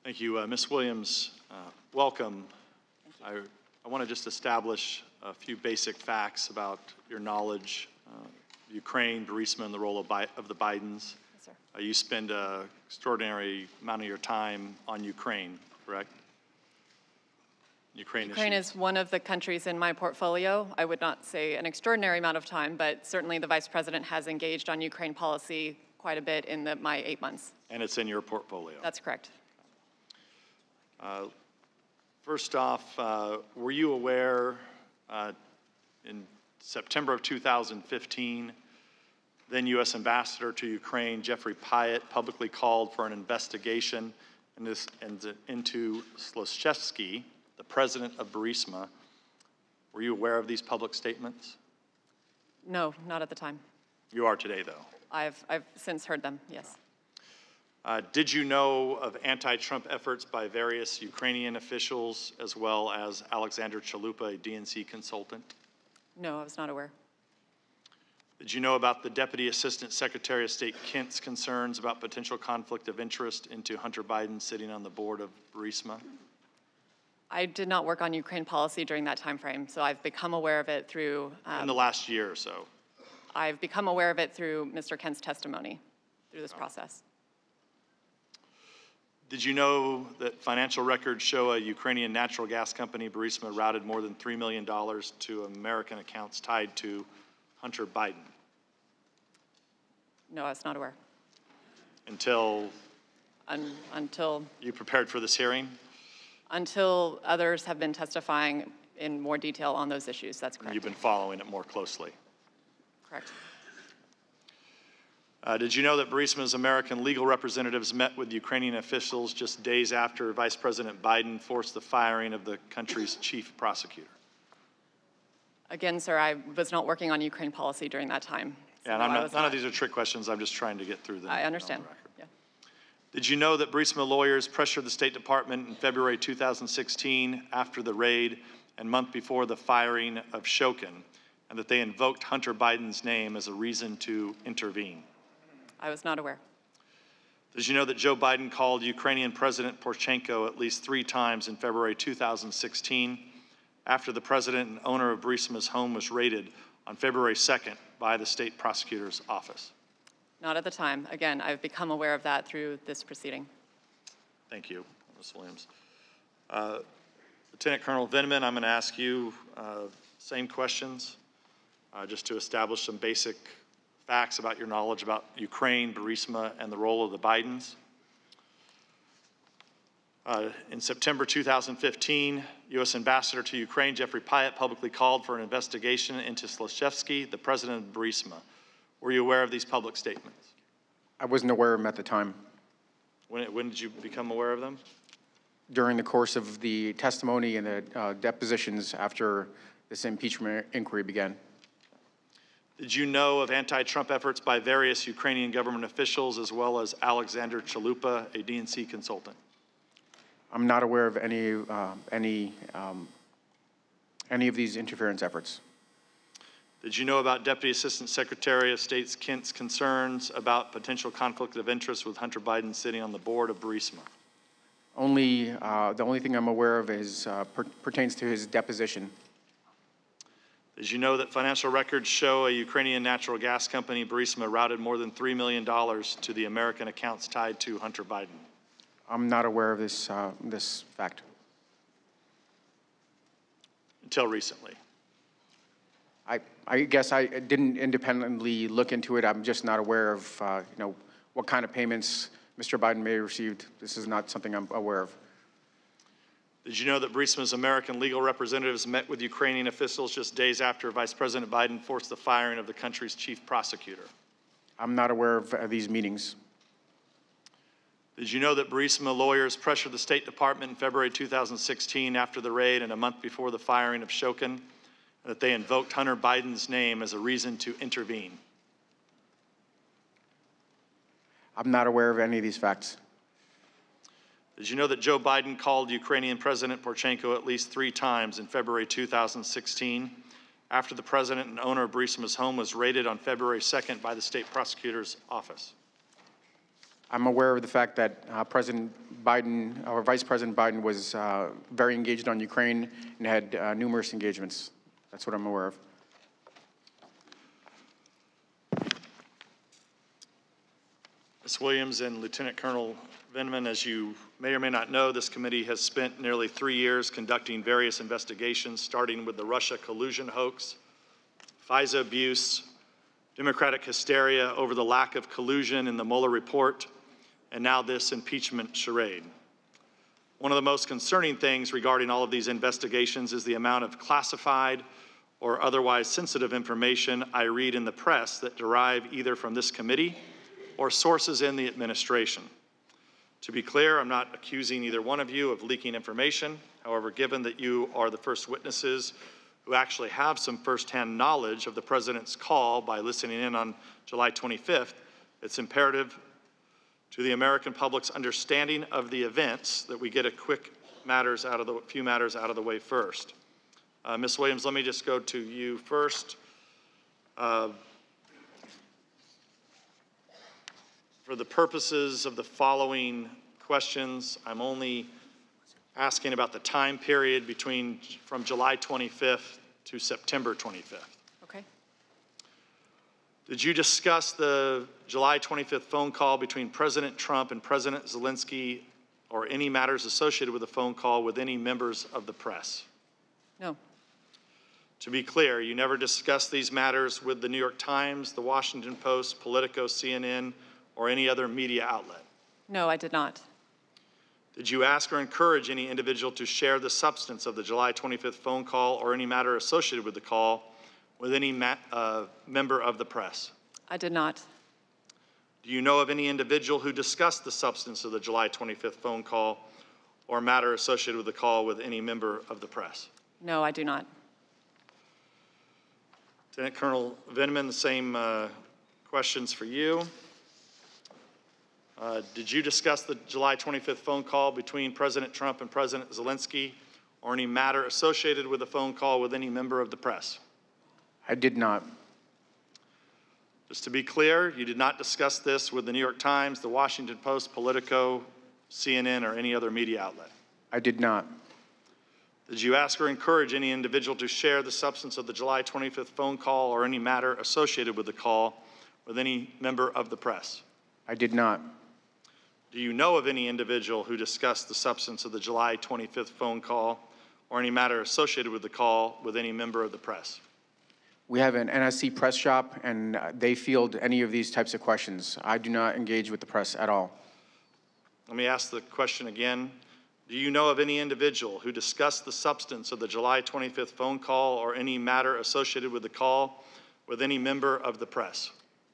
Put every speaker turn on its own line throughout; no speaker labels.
Thank you. Ms. Williams, welcome. I want to just establish a few basic facts about your knowledge, Ukraine, Burisma, and the role of the Bidens.
Yes, sir.
You spend an extraordinary amount of your time on Ukraine, correct? Ukraine
is one of the countries in my portfolio. I would not say an extraordinary amount of time, but certainly the Vice President has engaged on Ukraine policy quite a bit in my 8 months.
And it's in your portfolio?
That's correct.
First off, were you aware in September of 2015, then U.S. Ambassador to Ukraine, Jeffrey Pyatt, publicly called for an investigation into Schiff, the president of Burisma? Were you aware of these public statements?
No, not at the time.
You are today, though.
I've since heard them, yes.
Did you know of anti-Trump efforts by various Ukrainian officials as well as Alexander Chalupa, a DNC consultant?
No, I was not aware.
Did you know about the Deputy Assistant Secretary of State Kent's concerns about potential conflict of interest into Hunter Biden sitting on the board of Burisma?
I did not work on Ukraine policy during that time frame, so I've become aware of it through...
in the last year or so?
I've become aware of it through Mr. Kent's testimony through this process.
Did you know that financial records show a Ukrainian natural gas company, Burisma, routed more than $3 million to American accounts tied to Hunter Biden?
No, I was not aware.
Until?
Until?
You prepared for this hearing?
Until others have been testifying in more detail on those issues, that's correct.
You've been following it more closely?
Correct.
Did you know that Burisma's American legal representatives met with Ukrainian officials just days after Vice President Biden forced the firing of the country's chief prosecutor?
Again, sir, I was not working on Ukraine policy during that time.
So yeah, and none of these are trick questions. I'm just trying to get through them.
I understand. Yeah.
Did you know that Burisma lawyers pressured the State Department in February 2016 after the raid and month before the firing of Shokin, and that they invoked Hunter Biden's name as a reason to intervene?
I was not aware.
Did you know that Joe Biden called Ukrainian President Poroshenko at least 3 times in February 2016 after the president and owner of Burisma's home was raided on February 2nd by the state prosecutor's office?
Not at the time. Again, I've become aware of that through this proceeding.
Thank you, Ms. Williams. Lieutenant Colonel Vindman, I'm going to ask you same questions just to establish some basic facts about your knowledge about Ukraine, Burisma, and the role of the Bidens. In September 2015, U.S. Ambassador to Ukraine, Jeffrey Pyatt, publicly called for an investigation into Schiff, the president of Burisma. Were you aware of these public statements?
I wasn't aware of them at the time.
When did you become aware of them?
During the course of the testimony and the depositions after this impeachment inquiry began.
Did you know of anti-Trump efforts by various Ukrainian government officials as well as Alexander Chalupa, a DNC consultant?
I'm not aware of any of these interference efforts.
Did you know about Deputy Assistant Secretary of State Kent's concerns about potential conflict of interest with Hunter Biden sitting on the board of Burisma?
The only thing I'm aware of is pertains to his deposition.
Did you know that financial records show a Ukrainian natural gas company, Burisma, routed more than $3 million to the American accounts tied to Hunter Biden?
I'm not aware of this, this fact.
Until recently?
I guess I didn't independently look into it. I'm just not aware of what kind of payments Mr. Biden may have received. This is not something I'm aware of.
Did you know that Burisma's American legal representatives met with Ukrainian officials just days after Vice President Biden forced the firing of the country's chief prosecutor?
I'm not aware of these meetings.
Did you know that Burisma lawyers pressured the State Department in February 2016 after the raid and a month before the firing of Shokin, and that they invoked Hunter Biden's name as a reason to intervene?
I'm not aware of any of these facts.
Did you know that Joe Biden called Ukrainian President Poroshenko at least 3 times in February 2016 after the president and owner of Burisma's home was raided on February 2nd by the state prosecutor's office?
I'm aware of the fact that President Biden, or Vice President Biden, was very engaged on Ukraine and had numerous engagements. That's what I'm aware of.
Ms. Williams and Lieutenant Colonel Vindman, as you may or may not know, this committee has spent nearly 3 years conducting various investigations, starting with the Russia collusion hoax, FISA abuse, Democratic hysteria over the lack of collusion in the Mueller report, and now this impeachment charade. One of the most concerning things regarding all of these investigations is the amount of classified or otherwise sensitive information I read in the press that derive either from this committee or sources in the administration. To be clear, I'm not accusing either one of you of leaking information. However, given that you are the first witnesses who actually have some firsthand knowledge of the President's call by listening in on July 25th, it's imperative to the American public's understanding of the events that we get a few matters out of the way first. Ms. Williams, let me just go to you first. For the purposes of the following questions, I'm only asking about the time period from July 25th to September 25th.
Okay.
Did you discuss the July 25th phone call between President Trump and President Zelensky or any matters associated with the phone call with any members of the press?
No.
To be clear, you never discussed these matters with the New York Times, the Washington Post, Politico, CNN, or any other media outlet?
No, I did not.
Did you ask or encourage any individual to share the substance of the July 25th phone call or any matter associated with the call with any member of the press?
I did not.
Do you know of any individual who discussed the substance of the July 25th phone call or matter associated with the call with any member of the press?
No, I do not.
Lieutenant Colonel Vindman, the same questions for you. Did you discuss the July 25th phone call between President Trump and President Zelensky or any matter associated with the phone call with any member of the press?
I did not.
Just to be clear, you did not discuss this with the New York Times, the Washington Post, Politico, CNN, or any other media outlet?
I did not.
Did you ask or encourage any individual to share the substance of the July 25th phone call or any matter associated with the call with any member of the press?
I did not.
Do you know of any individual who discussed the substance of the July 25th phone call or any matter associated with the call with any member of the press?
We have an NSC press shop, and they field any of these types of questions. I do not engage with the press at all.
Let me ask the question again. Do you know of any individual who discussed the substance of the July 25th phone call or any matter associated with the call with any member of the press?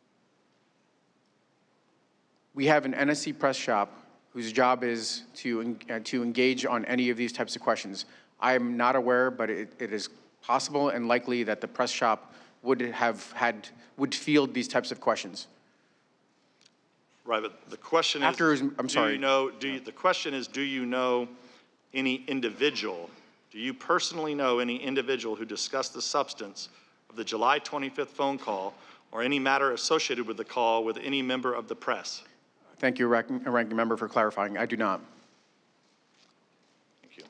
We have an NSC press shop whose job is to engage on any of these types of questions. I am not aware, but it is possible and likely that the press shop would field these types of questions.
Right, but the question is, the question is, do you know any individual, do you personally know any individual who discussed the substance of the July 25th phone call or any matter associated with the call with any member of the press?
Thank you, Ranking Member, for clarifying. I do not.
Thank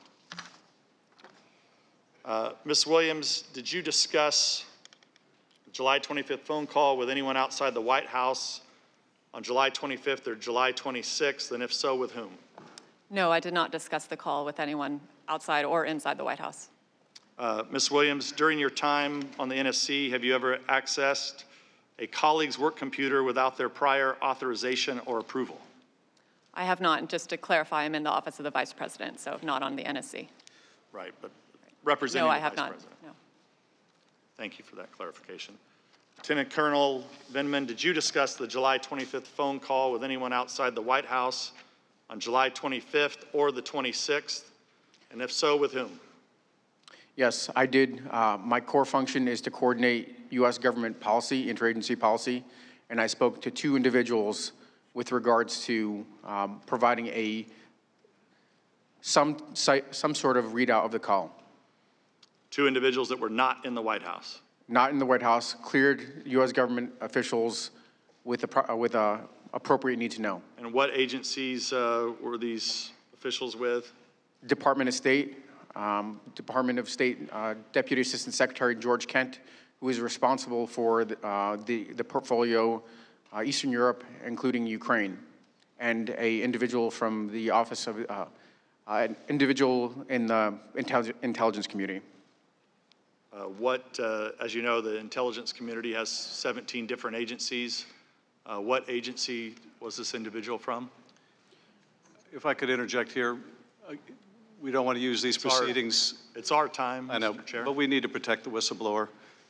you. Ms. Williams, did you discuss the July 25th phone call with anyone outside the White House on July 25th or July 26th, and if so, with whom?
No, I did not discuss the call with anyone outside or inside the White House.
Ms. Williams, during your time on the NSC, have you ever accessed a colleague's work computer without their prior authorization or approval?
I have not. And just to clarify, I'm in the Office of the Vice President, so not on the NSC.
Right, but representing the Vice President.
No, I have not. No.
Thank you for that clarification. Lieutenant Colonel Vindman, did you discuss the July 25th phone call with anyone outside the White House on July 25th or the 26th? And if so, with whom?
Yes, I did. My core function is to coordinate U.S. government policy, interagency policy, and I spoke to 2 individuals with regards to providing some sort of readout of the call.
2 individuals that were not in the White House?
Not in the White House, cleared U.S. government officials with appropriate need to know.
And what agencies were these officials with?
Department of State, Deputy Assistant Secretary George Kent, who is responsible for the portfolio Eastern Europe, including Ukraine, and an individual from the office of an individual in the intelligence community.
As you know, the intelligence community has 17 different agencies. What agency was this individual from?
If I could interject here, we don't want to use these proceedings.
It's our time,
I know,
Mr. Chair.
but we need to protect the whistleblower.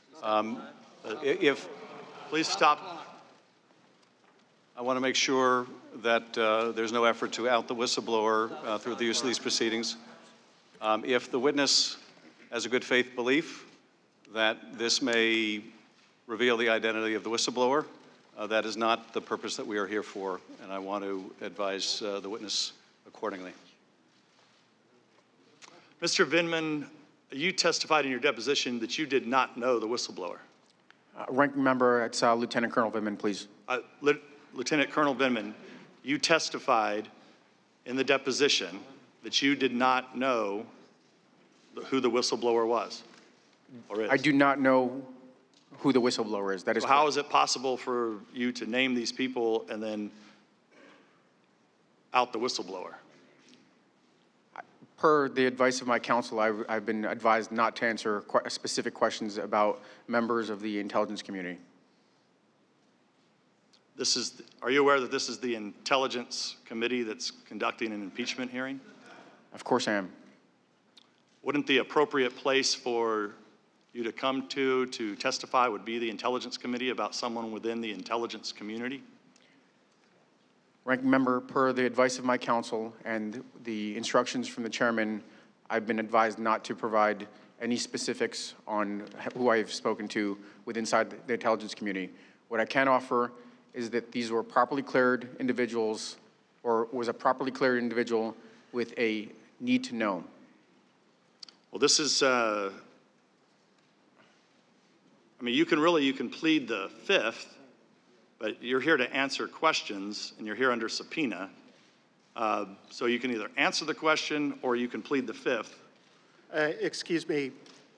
Please stop.
I want to make sure that there's no effort to out the whistleblower through the use of these proceedings. If the witness has a good faith belief that this may reveal the identity of the whistleblower, that is not the purpose that we are here for, and I want to advise the witness accordingly.
Mr. Vindman, you testified in your deposition that you did not know the whistleblower.
Ranking member, it's Lieutenant Colonel Vindman, please.
Lieutenant Colonel Vindman, you testified in the deposition that you did not know who the whistleblower was or is.
I do not know who the whistleblower is. That is
So how is it possible for you to name these people and then out the whistleblower?
Per the advice of my counsel, I've been advised not to answer specific questions about members of the intelligence community.
Are you aware that this is the Intelligence Committee that's conducting an impeachment hearing?
Of course I am.
Wouldn't the appropriate place for you to come to testify would be the Intelligence Committee about someone within the intelligence community?
Ranking member, per the advice of my counsel and the instructions from the chairman, I've been advised not to provide any specifics on who I have spoken to inside the intelligence community. What I can offer is that these were properly cleared individuals, or was a properly cleared individual with a need to know.
Well, this is, I mean, you can plead the fifth, but you're here to answer questions, and you're here under subpoena. So you can either answer the question or you can plead the fifth.
Excuse me.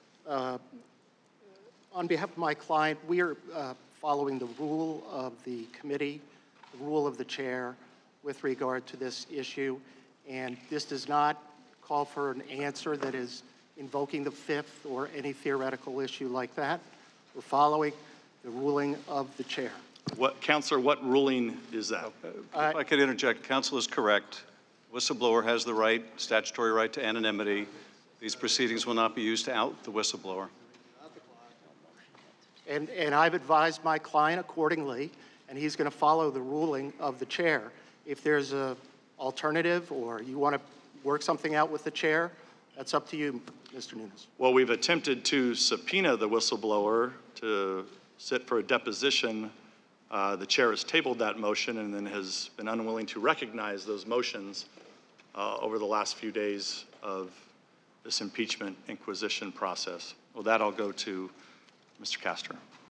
On behalf of my client, we are following the rule of the committee, the rule of the chair with regard to this issue, and this does not call for an answer that is invoking the fifth or any theoretical issue like that. We're following the ruling of the chair.
Counselor, what ruling is that?
If I could interject, counsel is correct. Whistleblower has the statutory right to anonymity. These proceedings will not be used to out the whistleblower.
And I've advised my client accordingly, and he's going to follow the ruling of the chair. If there's an alternative or you want to work something out with the chair, that's up to you, Mr. Nunes.
Well, we've attempted to subpoena the whistleblower to sit for a deposition. The chair has tabled that motion and then has been unwilling to recognize those motions over the last few days of this impeachment inquisition process. Well, that I'll go to Mr. Castor.